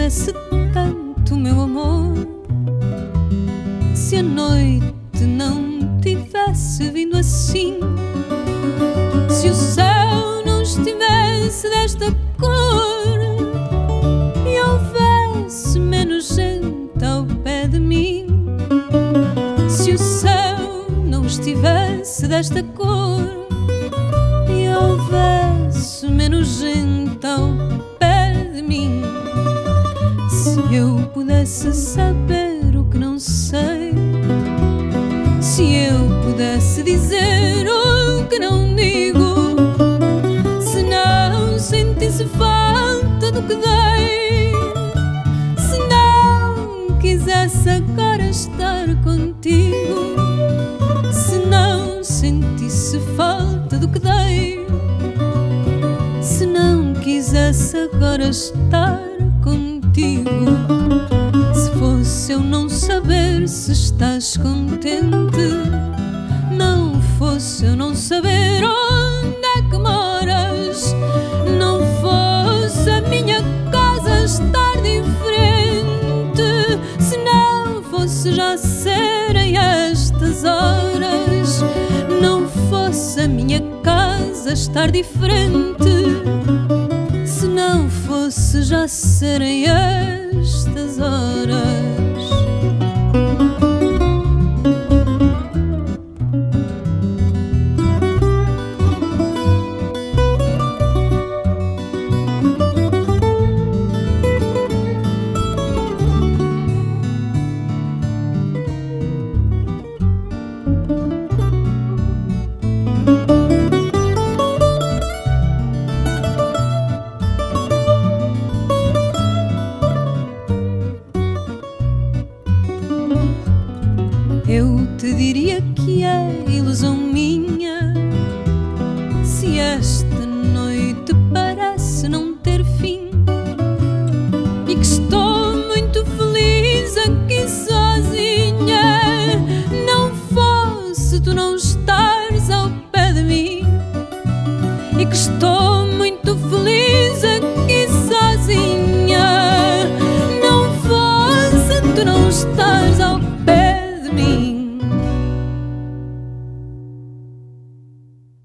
pudesse tanto, meu amor, se a noite não tivesse vindo assim, se o céu não estivesse desta cor e houvesse menos gente ao pé de mim, se o céu não estivesse desta cor e houvesse menos gente ao pé de mim, se eu pudesse saber o que não sei, se eu pudesse dizer o que não digo, se não sentisse falta do que dei, se não quisesse agora estar contigo, se não sentisse falta do que dei, se não quisesse agora estar contigo, se fosse eu não saber se estás contente, não fosse eu não saber onde é que moras, não fosse a minha casa estar diferente, se não fosse já serem estas horas, não fosse a minha casa estar diferente, se não fosse já serem estas horas. Eu te diria que é ilusão minha se esta noite parece não ter fim e que estou muito feliz aqui sozinha, não fosse tu não estares ao pé de mim, e que estou